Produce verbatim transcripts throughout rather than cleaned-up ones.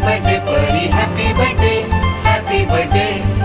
Birthday परी, happy birthday, happy birthday.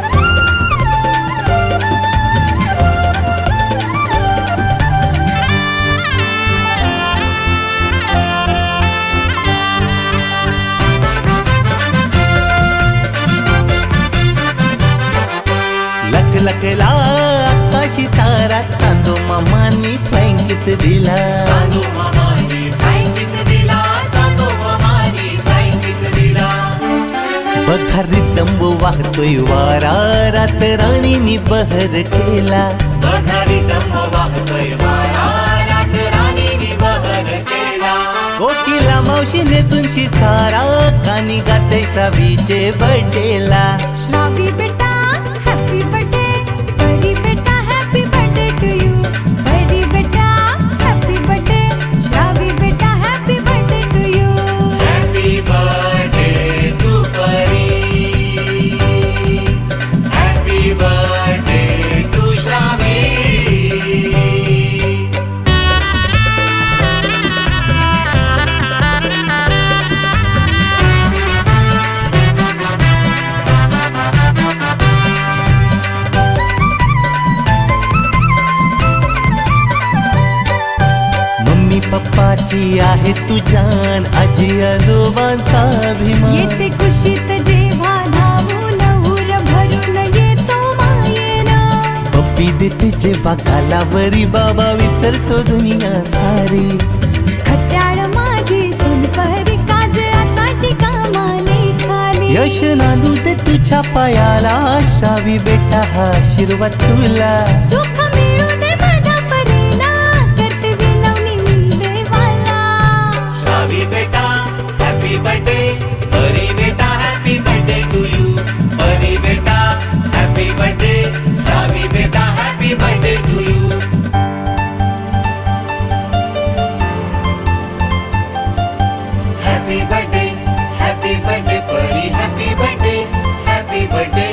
लख लख ला आकाशी तारा चांदो मामानी फ्लाइंग किस दिला, चांदो मामानी फ्लाइंग किस दिला, चांदो मामानी फ्लाइंग किस दिला। बखारी तंबू वाहतोय वारा, रात राणीनी बहर केला, बखारी तंबू वाहतोय वारा, रात राणीनी बहर केला। कोकिला मावशी नेसून शिसारा, कानी गाते श्रावीचे बर्थडेला। श्रावी बेटा हैप्पी बर्थडे, परी बेटा हैप्पी बर्थडे टू यू, परी बेटा हैप्पी बर्थडे, श्रावी बेटा happy birthday to you. Happy birthday to Pari, happy birthday to Shravi. Mummy पप्पाची आहे तू जान, आजी आजोबांचा अभिमान। येते कुशीत जेव्हा धावून उर भरून येतो मायेना, पप्पी देते जेव्हा कालावरी, बाबा विसरतो दुनिया सारी। खट्याळ माझी सोनपरी, काजळाचा टिका माने खाली। यश नांदू दे तुझ्या पायाला, श्रावी बेटा हा आशीर्वाद तुला। सुख मिळू दे माझ्या परीला, करते विनवणी मी देवाला। श्रावी बेटा हैप्पी बर्थडे, परी बेटा हैप्पी बर्थडे टू यू, परी बेटा हैप्पी बर्थडे, श्रावी बेटा happy birthday to you. Happy birthday, happy birthday परी, happy birthday, happy birthday.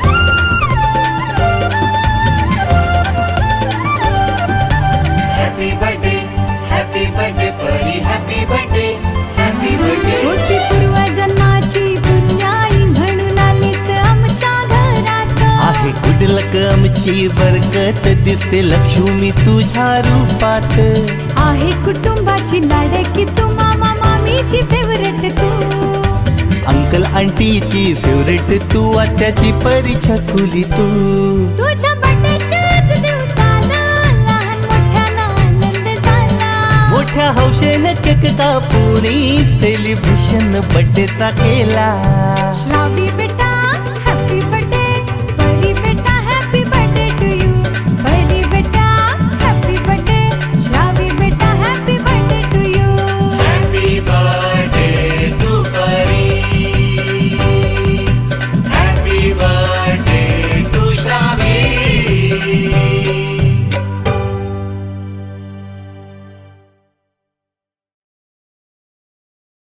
Happy birthday, happy birthday परी, हैप्पी बर्थडे, हैप्पी बर्थडे। होती पूर्वजन्माची पुण्याई, म्हणून आलीस आमच्या घरात। आहे गुडलक आमची बरकत, दिसते लक्ष्मी तुझ्या रूपात। आहे कुटुंबाची लाडकी तू, मामा मामीची फेवरेट तू। अंकल आंटीची फेवरेट तू, आत्याची परी छकुली तू। तुझ्या बर्थडेच्याच दिवसाला लहान मोठ्याला आनंद झाला। मोठ्या हौशेनं केक कापूनी सेलिब्रेशन बर्थडेचा केला। श्रावी बेटा